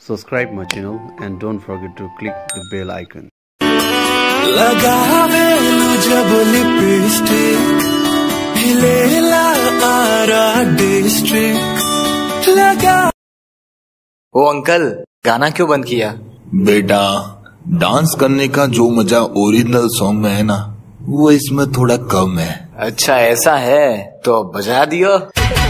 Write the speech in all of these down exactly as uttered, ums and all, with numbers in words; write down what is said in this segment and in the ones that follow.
Subscribe my channel and don't forget to click the bell icon. लगावे जब lipstick हिलेला Ara district लगा। ओ uncle, गाना क्यों बंद किया? बेटा, डांस करने का जो मजा ओरिजिनल सॉन्ग में है ना, वो इसमें थोड़ा कम है। अच्छा ऐसा है, तो बजा दियो।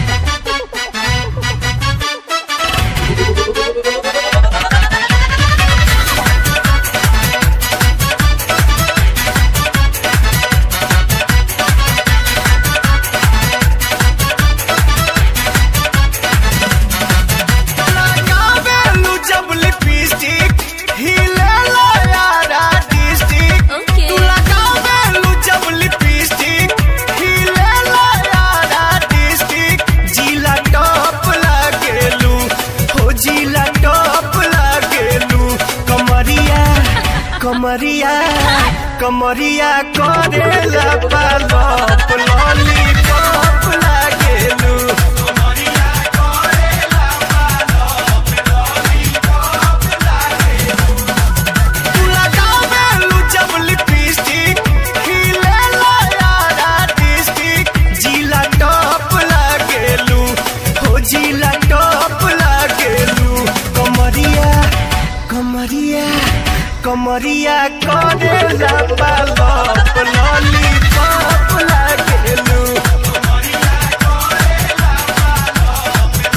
कमरिया कमरिया करेला पालप लॉलीपॉप लागेलू। कमरिया करेला पालप लॉलीपॉप लागेलू। तू लगावेलू जब लिपस्टिक हिलेला यारा डिस्ट्रिक्ट जिला टॉप लागेलू। हो जिला टॉप लागेलू। कमरिया कमरिया कमरिया करेला पालप लॉलीपॉप लागेलू। कमरिया करेला पालप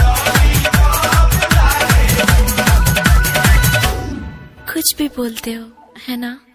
लॉलीपॉप लागेलू। कुछ भी बोलते हो है ना।